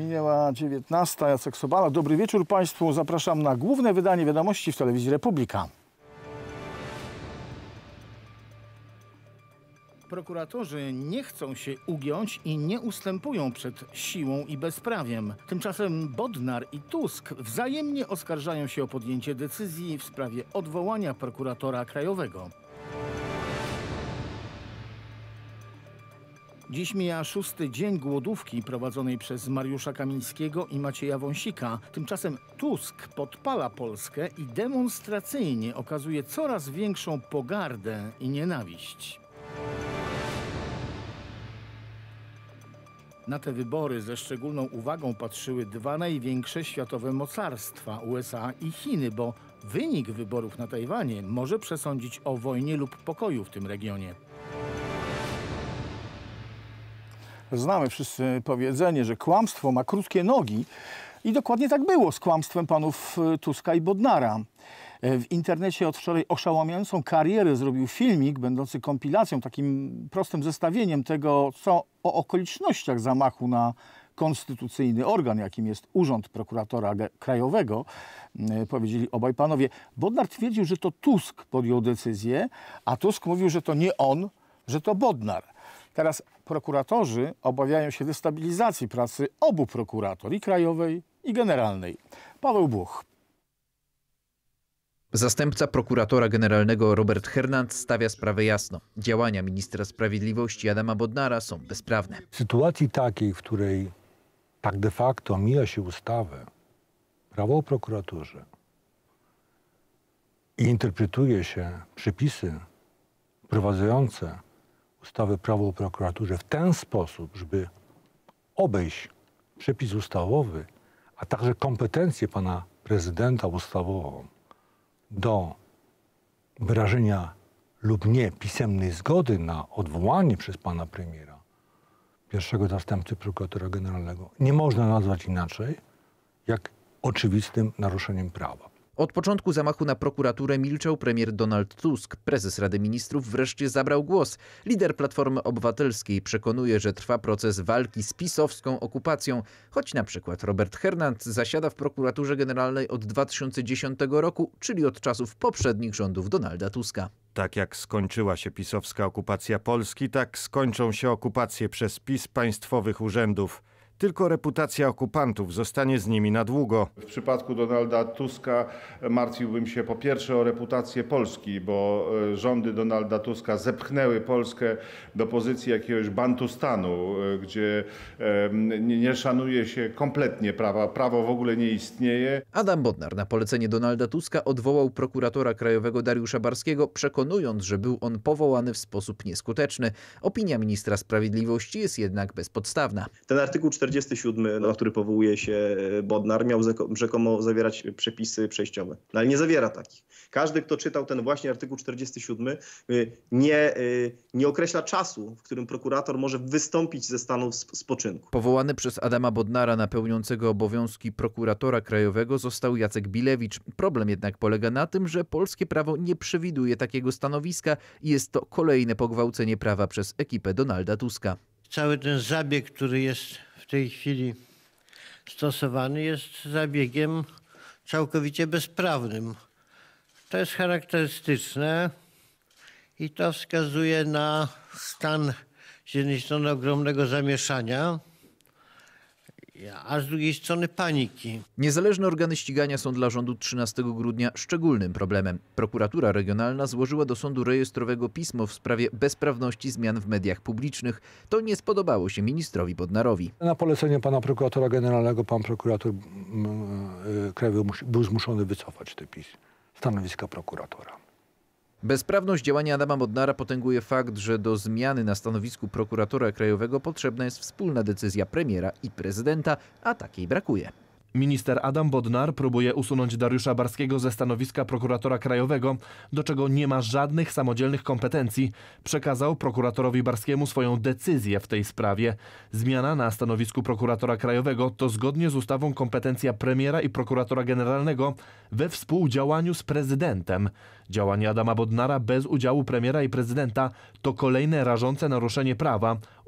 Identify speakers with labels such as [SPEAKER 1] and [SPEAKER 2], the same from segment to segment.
[SPEAKER 1] Minęła 19. Jacek Sobala. Dobry wieczór Państwu. Zapraszam na główne wydanie wiadomości w Telewizji Republika. Prokuratorzy nie chcą się ugiąć i nie ustępują przed siłą i bezprawiem. Tymczasem Bodnar i Tusk wzajemnie oskarżają się o podjęcie decyzji w sprawie odwołania prokuratora krajowego. Dziś mija 6. dzień głodówki prowadzonej przez Mariusza Kamińskiego i Macieja Wąsika. Tymczasem Tusk podpala Polskę i demonstracyjnie okazuje coraz większą pogardę i nienawiść. Na te wybory ze szczególną uwagą patrzyły dwa największe światowe mocarstwa, USA i Chiny, bo wynik wyborów na Tajwanie może przesądzić o wojnie lub pokoju w tym regionie. Znamy wszyscy powiedzenie, że kłamstwo ma krótkie nogi i dokładnie tak było z kłamstwem panów Tuska i Bodnara. W internecie od wczoraj oszałamiającą karierę zrobił filmik będący kompilacją, takim prostym zestawieniem tego, co o okolicznościach zamachu na konstytucyjny organ, jakim jest Urząd Prokuratora Krajowego, powiedzieli obaj panowie. Bodnar twierdził, że to Tusk podjął decyzję, a Tusk mówił, że to nie on, że to Bodnar. Teraz prokuratorzy obawiają się destabilizacji pracy obu prokurator, i krajowej, i generalnej. Paweł Buch.
[SPEAKER 2] Zastępca prokuratora generalnego Robert Hernand stawia sprawę jasno. Działania ministra sprawiedliwości Adama Bodnara są bezprawne.
[SPEAKER 3] W sytuacji takiej, w której tak de facto mija się ustawę, prawo o prokuraturze i interpretuje się przepisy wprowadzające ustawę prawo o prokuraturze w ten sposób, żeby obejść przepis ustawowy, a także kompetencje pana prezydenta ustawową do wyrażenia lub nie pisemnej zgody na odwołanie przez pana premiera pierwszego zastępcy prokuratora generalnego nie można nazwać inaczej jak oczywistym naruszeniem prawa.
[SPEAKER 2] Od początku zamachu na prokuraturę milczał premier Donald Tusk. Prezes Rady Ministrów wreszcie zabrał głos. Lider Platformy Obywatelskiej przekonuje, że trwa proces walki z pisowską okupacją, choć na przykład Robert Hernand zasiada w prokuraturze generalnej od 2010 roku, czyli od czasów poprzednich rządów Donalda Tuska.
[SPEAKER 4] Tak jak skończyła się pisowska okupacja Polski, tak skończą się okupacje przez PiS państwowych urzędów. Tylko reputacja okupantów zostanie z nimi na długo.
[SPEAKER 5] W przypadku Donalda Tuska martwiłbym się po pierwsze o reputację Polski, bo rządy Donalda Tuska zepchnęły Polskę do pozycji jakiegoś Bantustanu, gdzie nie szanuje się kompletnie prawa. Prawo w ogóle nie istnieje.
[SPEAKER 2] Adam Bodnar na polecenie Donalda Tuska odwołał prokuratora krajowego Dariusza Barskiego, przekonując, że był on powołany w sposób nieskuteczny. Opinia ministra sprawiedliwości jest jednak bezpodstawna.
[SPEAKER 6] Ten artykuł 47, na który powołuje się Bodnar, miał rzekomo zawierać przepisy przejściowe. No, ale nie zawiera takich. Każdy, kto czytał ten właśnie artykuł 47, nie określa czasu, w którym prokurator może wystąpić ze stanu spoczynku.
[SPEAKER 2] Powołany przez Adama Bodnara na pełniącego obowiązki prokuratora krajowego został Jacek Bilewicz. Problem jednak polega na tym, że polskie prawo nie przewiduje takiego stanowiska i jest to kolejne pogwałcenie prawa przez ekipę Donalda Tuska.
[SPEAKER 7] Cały ten zabieg, który jest w tej chwili stosowany, jest zabiegiem całkowicie bezprawnym. To jest charakterystyczne i to wskazuje na stan z jednej strony ogromnego zamieszania, a z drugiej strony paniki.
[SPEAKER 2] Niezależne organy ścigania są dla rządu 13 grudnia szczególnym problemem. Prokuratura Regionalna złożyła do sądu rejestrowego pismo w sprawie bezprawności zmian w mediach publicznych. To nie spodobało się ministrowi Bodnarowi.
[SPEAKER 3] Na polecenie pana prokuratora generalnego pan prokurator krajowy był zmuszony wycofać te stanowiska prokuratora.
[SPEAKER 2] Bezprawność działania Adama Bodnara potęguje fakt, że do zmiany na stanowisku prokuratora krajowego potrzebna jest wspólna decyzja premiera i prezydenta, a takiej brakuje.
[SPEAKER 8] Minister Adam Bodnar próbuje usunąć Dariusza Barskiego ze stanowiska prokuratora krajowego, do czego nie ma żadnych samodzielnych kompetencji. Przekazał prokuratorowi Barskiemu swoją decyzję w tej sprawie. Zmiana na stanowisku prokuratora krajowego to zgodnie z ustawą kompetencja premiera i prokuratora generalnego we współdziałaniu z prezydentem. Działanie Adama Bodnara bez udziału premiera i prezydenta to kolejne rażące naruszenie prawa.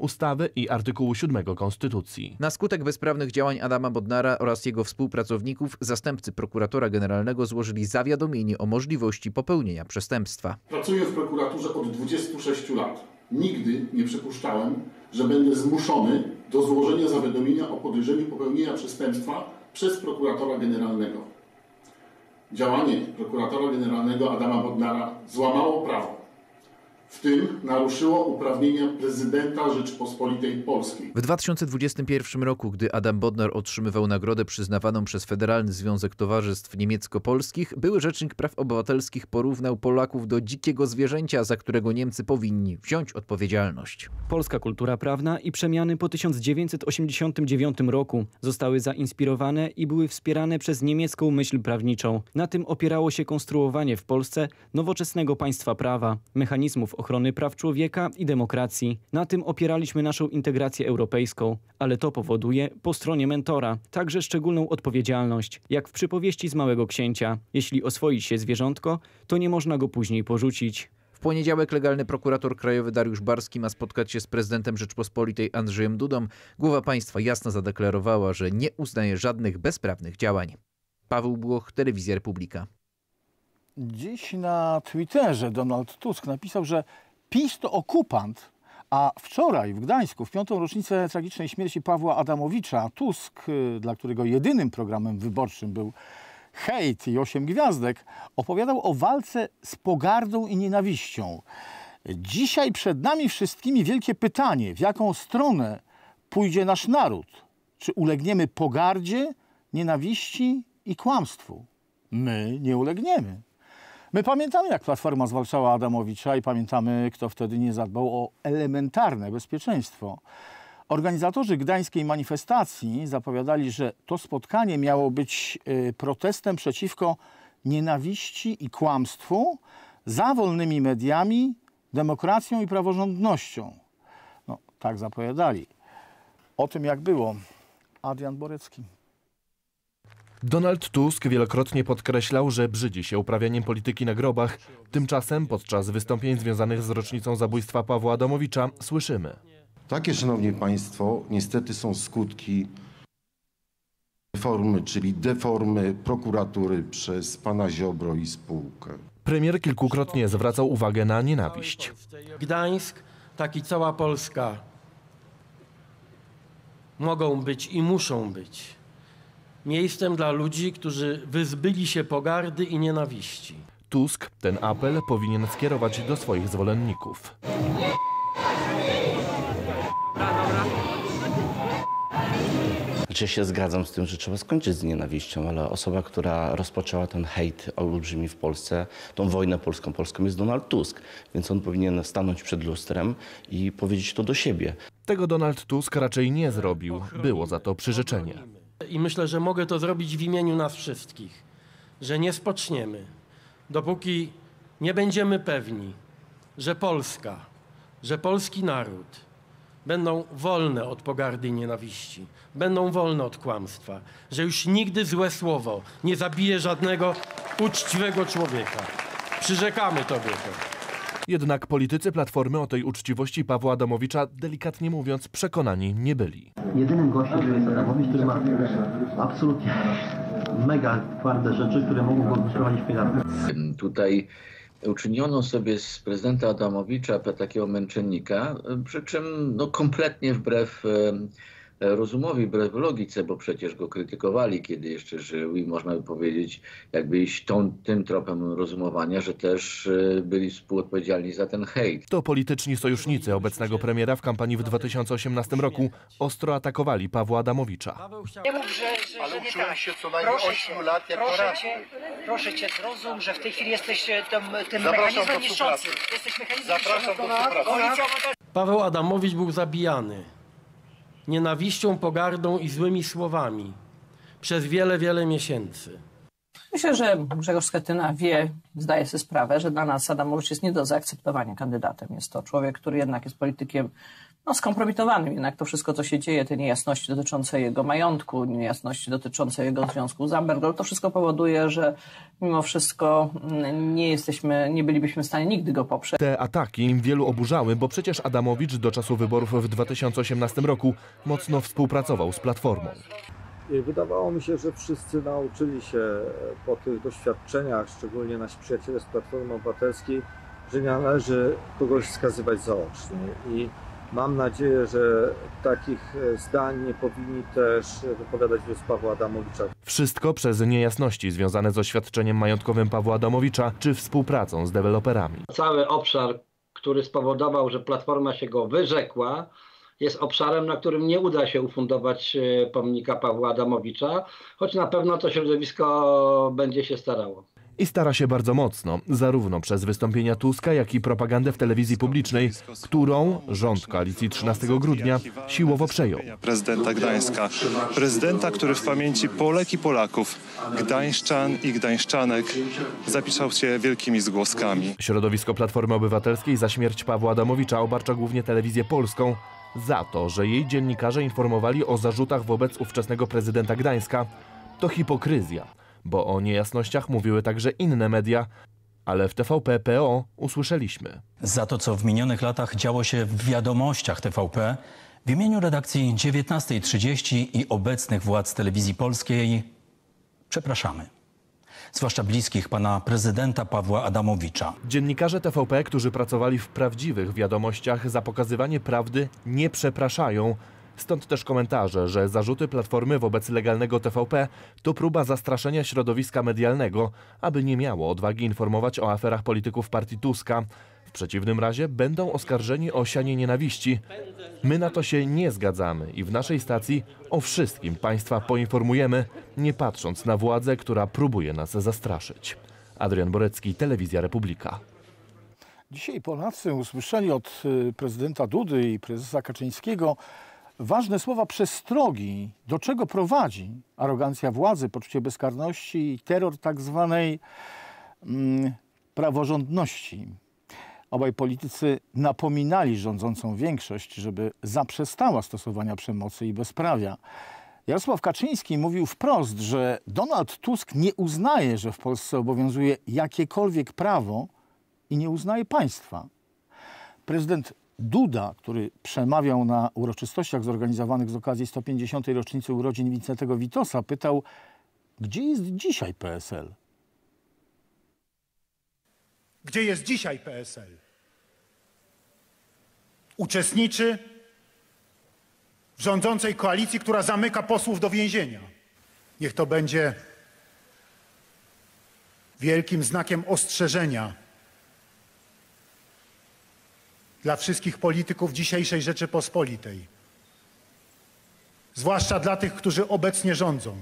[SPEAKER 8] ustawy i artykułu 7 Konstytucji.
[SPEAKER 2] Na skutek bezprawnych działań Adama Bodnara oraz jego współpracowników zastępcy prokuratora generalnego złożyli zawiadomienie o możliwości popełnienia przestępstwa.
[SPEAKER 9] Pracuję w prokuraturze od 26 lat. Nigdy nie przypuszczałem, że będę zmuszony do złożenia zawiadomienia o podejrzeniu popełnienia przestępstwa przez prokuratora generalnego. Działanie prokuratora generalnego Adama Bodnara złamało prawo. W tym naruszyło uprawnienia prezydenta Rzeczypospolitej Polskiej.
[SPEAKER 2] W 2021 roku, gdy Adam Bodnar otrzymywał nagrodę przyznawaną przez Federalny Związek Towarzystw Niemiecko-Polskich, były rzecznik praw obywatelskich porównał Polaków do dzikiego zwierzęcia, za którego Niemcy powinni wziąć odpowiedzialność.
[SPEAKER 10] Polska kultura prawna i przemiany po 1989 roku zostały zainspirowane i były wspierane przez niemiecką myśl prawniczą. Na tym opierało się konstruowanie w Polsce nowoczesnego państwa prawa, mechanizmów ochrony praw człowieka i demokracji. Na tym opieraliśmy naszą integrację europejską, ale to powoduje po stronie mentora także szczególną odpowiedzialność, jak w przypowieści z Małego Księcia. Jeśli oswoi się zwierzątko, to nie można go później porzucić.
[SPEAKER 2] W poniedziałek legalny prokurator krajowy Dariusz Barski ma spotkać się z prezydentem Rzeczypospolitej Andrzejem Dudą. Głowa państwa jasno zadeklarowała, że nie uznaje żadnych bezprawnych działań. Paweł Błoch, Telewizja Republika.
[SPEAKER 1] Dziś na Twitterze Donald Tusk napisał, że PiS to okupant, a wczoraj w Gdańsku, w 5. rocznicę tragicznej śmierci Pawła Adamowicza, Tusk, dla którego jedynym programem wyborczym był hejt i 8 gwiazdek, opowiadał o walce z pogardą i nienawiścią. Dzisiaj przed nami wszystkimi wielkie pytanie, w jaką stronę pójdzie nasz naród? Czy ulegniemy pogardzie, nienawiści i kłamstwu? My nie ulegniemy. My pamiętamy, jak Platforma zwalczała Adamowicza i pamiętamy, kto wtedy nie zadbał o elementarne bezpieczeństwo. Organizatorzy gdańskiej manifestacji zapowiadali, że to spotkanie miało być protestem przeciwko nienawiści i kłamstwu, za wolnymi mediami, demokracją i praworządnością. No, tak zapowiadali. O tym, jak było, Adrian Borecki.
[SPEAKER 8] Donald Tusk wielokrotnie podkreślał, że brzydzi się uprawianiem polityki na grobach. Tymczasem podczas wystąpień związanych z rocznicą zabójstwa Pawła Adamowicza słyszymy.
[SPEAKER 11] Takie, szanowni państwo, niestety są skutki reformy, czyli deformy prokuratury przez pana Ziobro i spółkę.
[SPEAKER 8] Premier kilkukrotnie zwracał uwagę na nienawiść.
[SPEAKER 12] Gdańsk, tak i cała Polska mogą być i muszą być miejscem dla ludzi, którzy wyzbyli się pogardy i nienawiści.
[SPEAKER 8] Tusk ten apel powinien skierować do swoich zwolenników.
[SPEAKER 13] Znaczy, ja się zgadzam z tym, że trzeba skończyć z nienawiścią, ale osoba, która rozpoczęła ten hejt olbrzymi w Polsce, tą wojnę polską jest Donald Tusk. Więc on powinien stanąć przed lustrem i powiedzieć to do siebie.
[SPEAKER 8] Tego Donald Tusk raczej nie zrobił. Było za to przyrzeczenie.
[SPEAKER 12] I myślę, że mogę to zrobić w imieniu nas wszystkich, że nie spoczniemy, dopóki nie będziemy pewni, że Polska, że polski naród będą wolne od pogardy i nienawiści, będą wolne od kłamstwa, że już nigdy złe słowo nie zabije żadnego uczciwego człowieka. Przyrzekamy tobie to.
[SPEAKER 8] Jednak politycy Platformy o tej uczciwości Pawła Adamowicza, delikatnie mówiąc, przekonani nie byli.
[SPEAKER 14] Jedynym gościem jest Adamowicz, który ma absolutnie mega twarde rzeczy, które mogą go prowadzić w pieniądze.
[SPEAKER 15] Tutaj uczyniono sobie z prezydenta Adamowicza takiego męczennika, przy czym kompletnie wbrew rozumowi, wbrew logice, bo przecież go krytykowali, kiedy jeszcze żył i można by powiedzieć, jakby iść tym tropem rozumowania, że też byli współodpowiedzialni za ten hejt.
[SPEAKER 8] To polityczni sojusznicy obecnego premiera w kampanii w 2018 roku ostro atakowali Pawła Adamowicza.
[SPEAKER 16] Nie mów, że nie tak.
[SPEAKER 17] się co najmniej 8 lat jak
[SPEAKER 16] proszę cię, zrozum, że w tej chwili jesteś tym mechanizmem niszczącym. Jesteś mechanizmem niszczącym.
[SPEAKER 12] Paweł Adamowicz był zabijany nienawiścią, pogardą i złymi słowami przez wiele, wiele miesięcy.
[SPEAKER 18] Myślę, że Grzegorz Schetyna zdaje sobie sprawę, że dla nas Adamowicz jest nie do zaakceptowania kandydatem. Jest to człowiek, który jednak jest politykiem skompromitowanym. Jednak to wszystko, co się dzieje, te niejasności dotyczące jego majątku, niejasności dotyczące jego związku z Amber Gold, to wszystko powoduje, że mimo wszystko nie bylibyśmy w stanie nigdy go poprzeć.
[SPEAKER 8] Te ataki wielu oburzały, bo przecież Adamowicz do czasu wyborów w 2018 roku mocno współpracował z Platformą.
[SPEAKER 19] I wydawało mi się, że wszyscy nauczyli się po tych doświadczeniach, szczególnie nasi przyjaciele z Platformy Obywatelskiej, że nie należy kogoś skazywać zaocznie. I mam nadzieję, że takich zdań nie powinni też wypowiadać wobec Pawła Adamowicza.
[SPEAKER 8] Wszystko przez niejasności związane z oświadczeniem majątkowym Pawła Adamowicza czy współpracą z deweloperami.
[SPEAKER 20] Cały obszar, który spowodował, że Platforma się go wyrzekła, jest obszarem, na którym nie uda się ufundować pomnika Pawła Adamowicza, choć na pewno to środowisko będzie się starało.
[SPEAKER 8] I stara się bardzo mocno, zarówno przez wystąpienia Tuska, jak i propagandę w telewizji publicznej, którą rząd koalicji 13 grudnia siłowo przejął.
[SPEAKER 21] Prezydenta Gdańska. Prezydenta, który w pamięci Polek i Polaków, gdańszczan i gdańszczanek zapisał się wielkimi zgłoskami.
[SPEAKER 8] Środowisko Platformy Obywatelskiej za śmierć Pawła Adamowicza obarcza głównie telewizję polską za to, że jej dziennikarze informowali o zarzutach wobec ówczesnego prezydenta Gdańska. To hipokryzja, bo o niejasnościach mówiły także inne media, ale w TVP PO usłyszeliśmy.
[SPEAKER 22] Za to, co w minionych latach działo się w wiadomościach TVP, w imieniu redakcji 19:30 i obecnych władz telewizji polskiej przepraszamy. Zwłaszcza bliskich pana prezydenta Pawła Adamowicza.
[SPEAKER 8] Dziennikarze TVP, którzy pracowali w prawdziwych wiadomościach, za pokazywanie prawdy nie przepraszają. Stąd też komentarze, że zarzuty Platformy wobec legalnego TVP to próba zastraszenia środowiska medialnego, aby nie miało odwagi informować o aferach polityków partii Tuska. W przeciwnym razie będą oskarżeni o sianie nienawiści. My na to się nie zgadzamy i w naszej stacji o wszystkim państwa poinformujemy, nie patrząc na władzę, która próbuje nas zastraszyć. Adrian Borecki, Telewizja Republika.
[SPEAKER 1] Dzisiaj Polacy usłyszeli od prezydenta Dudy i prezesa Kaczyńskiego ważne słowa przestrogi, do czego prowadzi arogancja władzy, poczucie bezkarności i terror tak zwanej praworządności. Obaj politycy napominali rządzącą większość, żeby zaprzestała stosowania przemocy i bezprawia. Jarosław Kaczyński mówił wprost, że Donald Tusk nie uznaje, że w Polsce obowiązuje jakiekolwiek prawo i nie uznaje państwa. Prezydent Duda, który przemawiał na uroczystościach zorganizowanych z okazji 150. rocznicy urodzin Wincentego Witosa, pytał, gdzie jest dzisiaj PSL?
[SPEAKER 23] Gdzie jest dzisiaj PSL? Uczestniczy w rządzącej koalicji, która zamyka posłów do więzienia. Niech to będzie wielkim znakiem ostrzeżenia dla wszystkich polityków dzisiejszej Rzeczypospolitej. Zwłaszcza dla tych, którzy obecnie rządzą.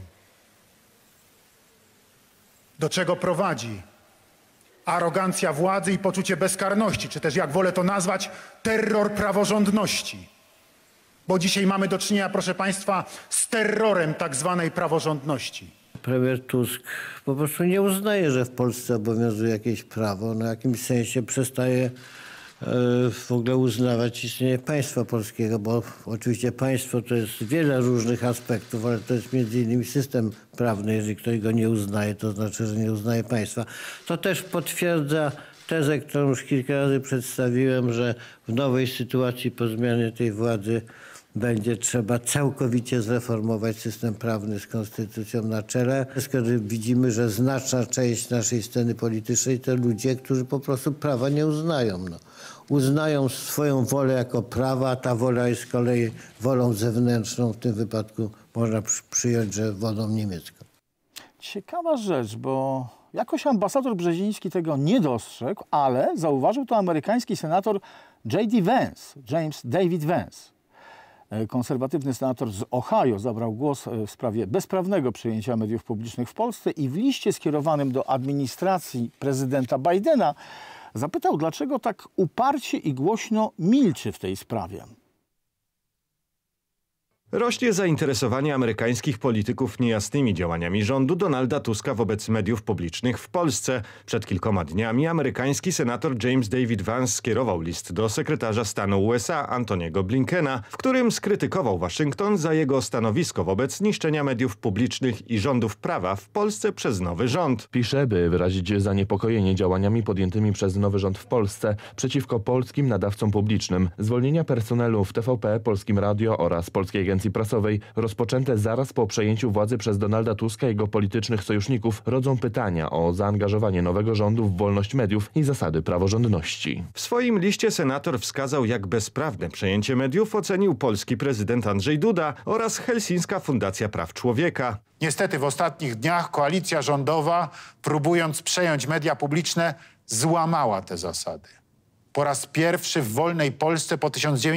[SPEAKER 23] Do czego prowadzi arogancja władzy i poczucie bezkarności, czy też, jak wolę to nazwać, terror praworządności. Bo dzisiaj mamy do czynienia, proszę państwa, z terrorem tak zwanej praworządności.
[SPEAKER 7] Premier Tusk po prostu nie uznaje, że w Polsce obowiązuje jakieś prawo. No w jakimś sensie przestaje w ogóle uznawać istnienie państwa polskiego, bo oczywiście państwo to jest wiele różnych aspektów, ale to jest między innymi system prawny. Jeżeli ktoś go nie uznaje, to znaczy, że nie uznaje państwa. To też potwierdza tezę, którą już kilka razy przedstawiłem, że w nowej sytuacji po zmianie tej władzy będzie trzeba całkowicie zreformować system prawny z konstytucją na czele. Skoro widzimy, że znaczna część naszej sceny politycznej to ludzie, którzy po prostu prawa nie uznają. No. Uznają swoją wolę jako prawa, a ta wola jest z kolei wolą zewnętrzną. W tym wypadku można przyjąć, że wolą niemiecką.
[SPEAKER 1] Ciekawa rzecz, bo jakoś ambasador Brzeziński tego nie dostrzegł, ale zauważył to amerykański senator J.D. Vance, James David Vance. Konserwatywny senator z Ohio zabrał głos w sprawie bezprawnego przejęcia mediów publicznych w Polsce i w liście skierowanym do administracji prezydenta Bidena zapytał, dlaczego tak uparcie i głośno milczy w tej sprawie.
[SPEAKER 4] Rośnie zainteresowanie amerykańskich polityków niejasnymi działaniami rządu Donalda Tuska wobec mediów publicznych w Polsce. Przed kilkoma dniami amerykański senator James David Vance skierował list do sekretarza stanu USA Antoniego Blinkena, w którym skrytykował Waszyngton za jego stanowisko wobec niszczenia mediów publicznych i rządów prawa w Polsce przez nowy rząd.
[SPEAKER 8] Pisze, by wyrazić zaniepokojenie działaniami podjętymi przez nowy rząd w Polsce przeciwko polskim nadawcom publicznym. Zwolnienia personelu w TVP, Polskim Radio oraz Polskiej Agencji Prasowej rozpoczęte zaraz po przejęciu władzy przez Donalda Tuska i jego politycznych sojuszników rodzą pytania o zaangażowanie nowego rządu w wolność mediów i zasady praworządności.
[SPEAKER 4] W swoim liście senator wskazał, jak bezprawne przejęcie mediów ocenił polski prezydent Andrzej Duda oraz Helsińska Fundacja Praw Człowieka.
[SPEAKER 23] Niestety w ostatnich dniach koalicja rządowa, próbując przejąć media publiczne, złamała te zasady. Po raz pierwszy w wolnej Polsce po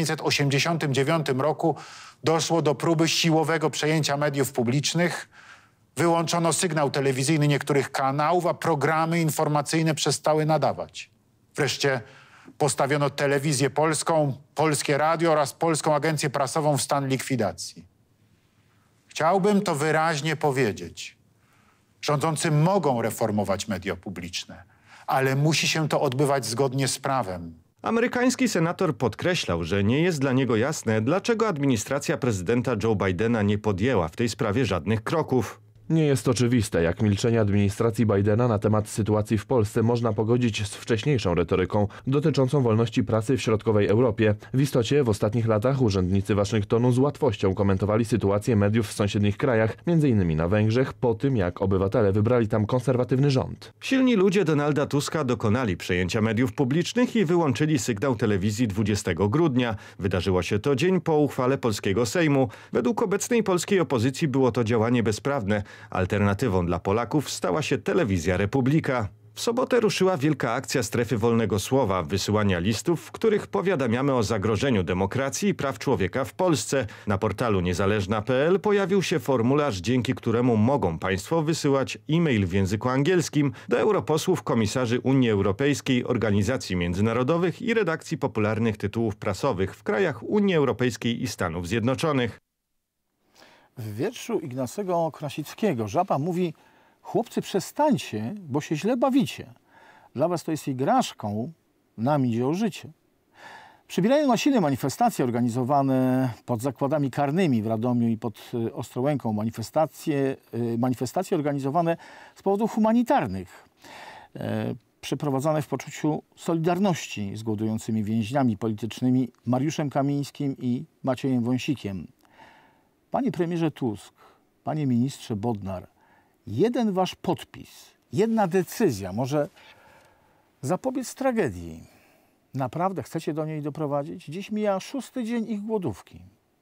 [SPEAKER 23] 1989 roku doszło do próby siłowego przejęcia mediów publicznych. Wyłączono sygnał telewizyjny niektórych kanałów, a programy informacyjne przestały nadawać. Wreszcie postawiono Telewizję Polską, Polskie Radio oraz Polską Agencję Prasową w stan likwidacji. Chciałbym to wyraźnie powiedzieć. Rządzący mogą reformować media publiczne, ale musi się to odbywać zgodnie z prawem.
[SPEAKER 4] Amerykański senator podkreślał, że nie jest dla niego jasne, dlaczego administracja prezydenta Joe Bidena nie podjęła w tej sprawie żadnych kroków.
[SPEAKER 8] Nie jest oczywiste, jak milczenie administracji Bidena na temat sytuacji w Polsce można pogodzić z wcześniejszą retoryką dotyczącą wolności prasy w środkowej Europie. W istocie w ostatnich latach urzędnicy Waszyngtonu z łatwością komentowali sytuację mediów w sąsiednich krajach, m.in. na Węgrzech, po tym jak obywatele wybrali tam konserwatywny rząd.
[SPEAKER 4] Silni ludzie Donalda Tuska dokonali przejęcia mediów publicznych i wyłączyli sygnał telewizji 20 grudnia. Wydarzyło się to dzień po uchwale polskiego Sejmu. Według obecnej polskiej opozycji było to działanie bezprawne. Alternatywą dla Polaków stała się Telewizja Republika. W sobotę ruszyła wielka akcja Strefy Wolnego Słowa, wysyłania listów, w których powiadamiamy o zagrożeniu demokracji i praw człowieka w Polsce. Na portalu niezależna.pl pojawił się formularz, dzięki któremu mogą państwo wysyłać e-mail w języku angielskim do europosłów, komisarzy Unii Europejskiej, organizacji międzynarodowych i redakcji popularnych tytułów prasowych w krajach Unii Europejskiej i Stanów Zjednoczonych.
[SPEAKER 1] W wierszu Ignacego Krasickiego Żaba mówi: chłopcy, przestańcie, bo się źle bawicie. Dla was to jest igraszką, nam idzie o życie. Przybierają na sile manifestacje organizowane pod zakładami karnymi w Radomiu i pod Ostrołęką. Manifestacje organizowane z powodów humanitarnych. Przeprowadzane w poczuciu solidarności z głodującymi więźniami politycznymi Mariuszem Kamińskim i Maciejem Wąsikiem. Panie premierze Tusk, panie ministrze Bodnar, jeden wasz podpis, jedna decyzja może zapobiec tragedii. Naprawdę chcecie do niej doprowadzić? Dziś mija 6. dzień ich głodówki.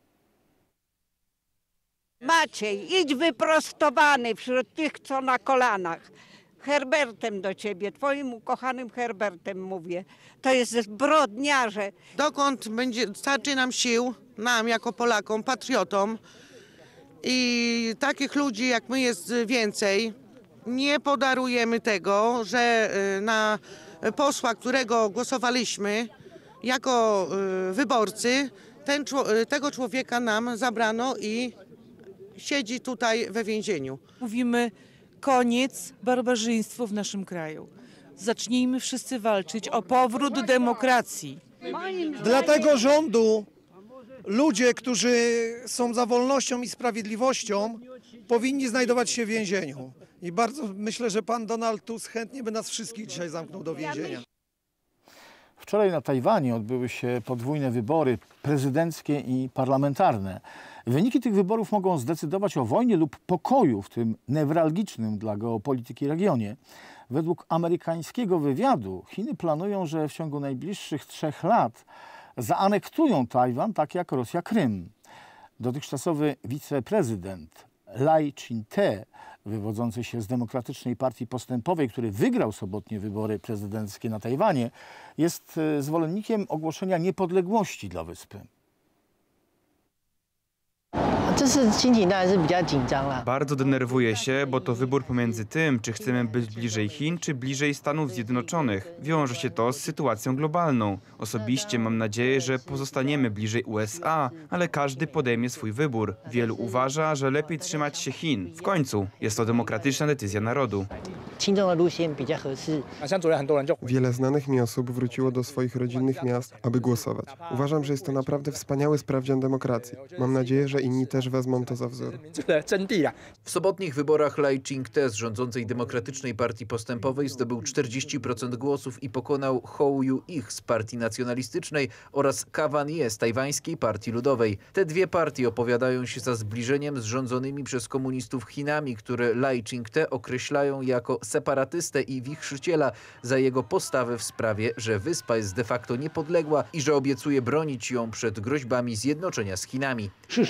[SPEAKER 5] Maciej, idź wyprostowany wśród tych, co na kolanach. Herbertem do ciebie, twoim ukochanym Herbertem mówię. To jest zbrodniarze.
[SPEAKER 6] Dokąd starczy nam sił, nam jako Polakom, patriotom, i takich ludzi jak my jest więcej, nie podarujemy tego, że na posła, którego głosowaliśmy jako wyborcy, tego człowieka nam zabrano i siedzi tutaj we więzieniu.
[SPEAKER 24] Mówimy: koniec barbarzyństwu w naszym kraju. Zacznijmy wszyscy walczyć o powrót demokracji.
[SPEAKER 25] Dla tego rządu ludzie, którzy są za wolnością i sprawiedliwością, powinni znajdować się w więzieniu. I bardzo myślę, że pan Donald Tusk chętnie by nas wszystkich dzisiaj zamknął do więzienia.
[SPEAKER 1] Wczoraj na Tajwanie odbyły się podwójne wybory prezydenckie i parlamentarne. Wyniki tych wyborów mogą zdecydować o wojnie lub pokoju w tym newralgicznym dla geopolityki regionie. Według amerykańskiego wywiadu Chiny planują, że w ciągu najbliższych 3 lat zaanektują Tajwan, tak jak Rosja Krym. Dotychczasowy wiceprezydent Lai Ching-te, wywodzący się z Demokratycznej Partii Postępowej, który wygrał sobotnie wybory prezydenckie na Tajwanie, jest zwolennikiem ogłoszenia niepodległości dla wyspy.
[SPEAKER 2] Bardzo denerwuję się, bo to wybór pomiędzy tym, czy chcemy być bliżej Chin, czy bliżej Stanów Zjednoczonych. Wiąże się to z sytuacją globalną. Osobiście mam nadzieję, że pozostaniemy bliżej USA, ale każdy podejmie swój wybór. Wielu uważa, że lepiej trzymać się Chin. W końcu jest to demokratyczna decyzja narodu.
[SPEAKER 3] Wiele znanych mi osób wróciło do swoich rodzinnych miast, aby głosować. Uważam, że jest to naprawdę wspaniały sprawdzian demokracji. Mam nadzieję, że inni też wezmą to za wzór.
[SPEAKER 9] W sobotnich wyborach Lai Ching-te z rządzącej Demokratycznej Partii Postępowej zdobył 40% głosów i pokonał Hou Yu-ich z Partii Nacjonalistycznej oraz Ka Wan-je z Tajwańskiej Partii Ludowej. Te dwie partie opowiadają się za zbliżeniem z rządzonymi przez komunistów Chinami, które Lai Ching-te określają jako separatystę i wichrzyciela za jego postawę w sprawie, że wyspa jest de facto niepodległa i że obiecuje bronić ją przed groźbami zjednoczenia z Chinami.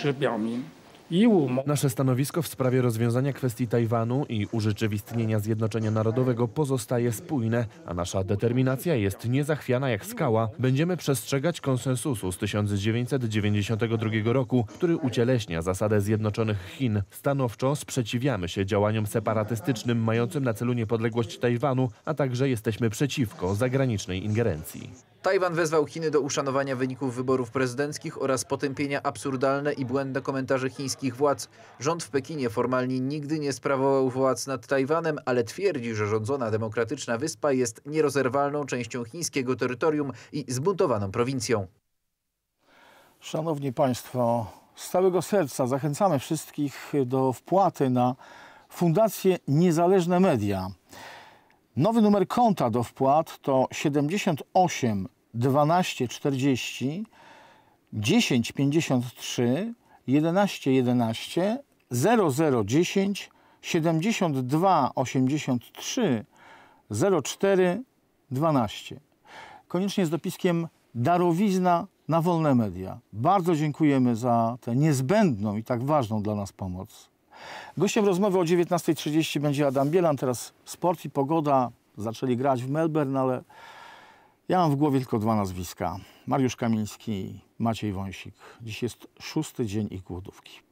[SPEAKER 8] Nasze stanowisko w sprawie rozwiązania kwestii Tajwanu i urzeczywistnienia zjednoczenia narodowego pozostaje spójne, a nasza determinacja jest niezachwiana jak skała. Będziemy przestrzegać konsensusu z 1992 roku, który ucieleśnia zasadę zjednoczonych Chin. Stanowczo sprzeciwiamy się działaniom separatystycznym mającym na celu niepodległość Tajwanu, a także jesteśmy przeciwko zagranicznej ingerencji.
[SPEAKER 9] Tajwan wezwał Chiny do uszanowania wyników wyborów prezydenckich oraz potępienia absurdalne i błędne komentarze chińskich władz. Rząd w Pekinie formalnie nigdy nie sprawował władz nad Tajwanem, ale twierdzi, że rządzona demokratyczna wyspa jest nierozerwalną częścią chińskiego terytorium i zbuntowaną prowincją.
[SPEAKER 1] Szanowni Państwo, z całego serca zachęcamy wszystkich do wpłaty na Fundację Niezależne Media. Nowy numer konta do wpłat to 78 12 40 10 53 11 11 0010 72 83 04 12. Koniecznie z dopiskiem darowizna na wolne media. Bardzo dziękujemy za tę niezbędną i tak ważną dla nas pomoc. Gościem rozmowy o 19:30 będzie Adam Bielan. Teraz sport i pogoda. Zaczęli grać w Melbourne, ale ja mam w głowie tylko dwa nazwiska. Mariusz Kamiński i Maciej Wąsik. Dziś jest 6. dzień ich głodówki.